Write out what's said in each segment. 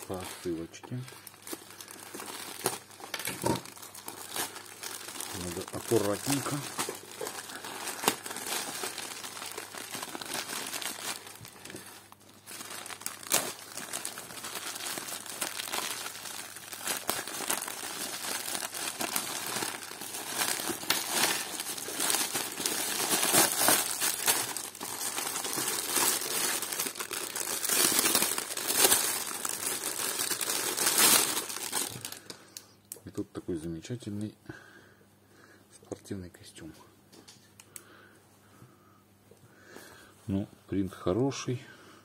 посылочке. Надо аккуратненько. И тут такой замечательный спортивный костюм. Ну, принт хороший.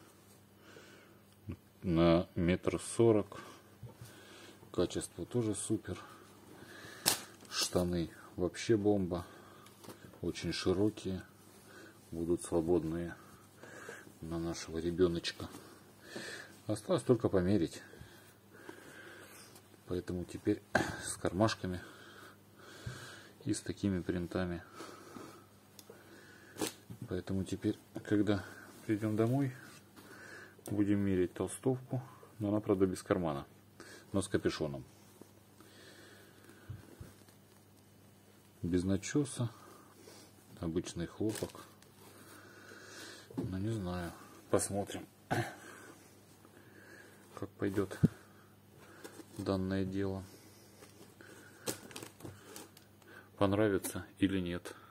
На 1,40 м. Качество тоже супер. Штаны вообще бомба. Очень широкие. Будут свободные на нашего ребеночка. Осталось только померить. Поэтому теперь с кармашками и с такими принтами. Поэтому теперь, когда придем домой, будем мерить толстовку. Но она, правда, без кармана, но с капюшоном. Без начеса. Обычный хлопок. Но не знаю. Посмотрим, как пойдет данное дело. Понравится или нет.